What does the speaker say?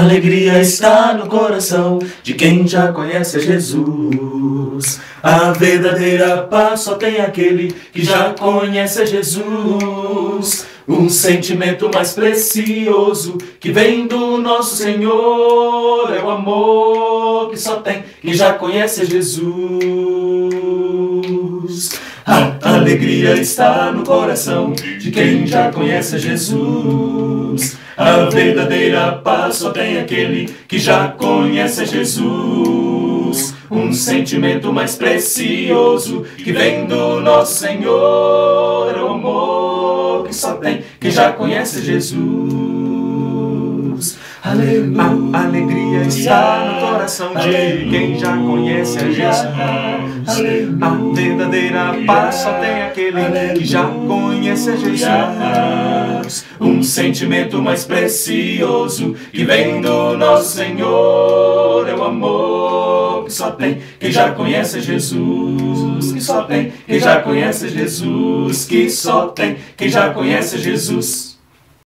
alegria está no coração de quem já conhece Jesus. A verdadeira paz só tem aquele que já conhece Jesus. Um sentimento mais precioso que vem do nosso Senhor é o amor que só tem quem já conhece Jesus. A alegria está no coração de quem já conhece Jesus. A verdadeira paz só tem aquele que já conhece Jesus. Um sentimento mais precioso que vem do nosso Senhor é o amor que só tem quem já conhece Jesus. Aleluia. A alegria está no coração de quem já conhece a Jesus. A verdadeira paz só tem aquele que já conhece a Jesus. Um sentimento mais precioso que vem do nosso Senhor é o amor que só tem quem já conhece a Jesus. Que só tem quem já conhece a Jesus. Que só tem quem já conhece a Jesus.